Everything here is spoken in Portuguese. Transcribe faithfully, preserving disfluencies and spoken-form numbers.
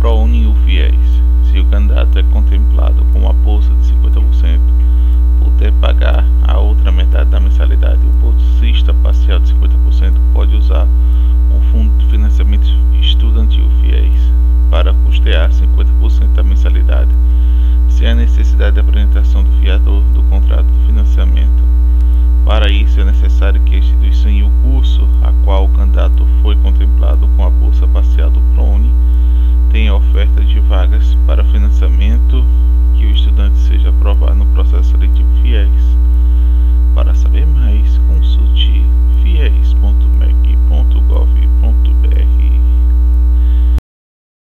ProUni e o FIES. Se o candidato é contemplado com uma bolsa de cinquenta por cento, puder pagar a outra metade da mensalidade, o bolsista parcial de cinquenta por cento pode usar o Fundo de Financiamento Estudantil FIES para custear cinquenta por cento da mensalidade, sem a necessidade de apresentação do fiador do contrato de financiamento. Para isso, é necessário que a instituição e o curso a qual o candidato foi contemplado com a bolsa parcial do ProUni tenha oferta de vagas para financiamento, que o estudante seja aprovado.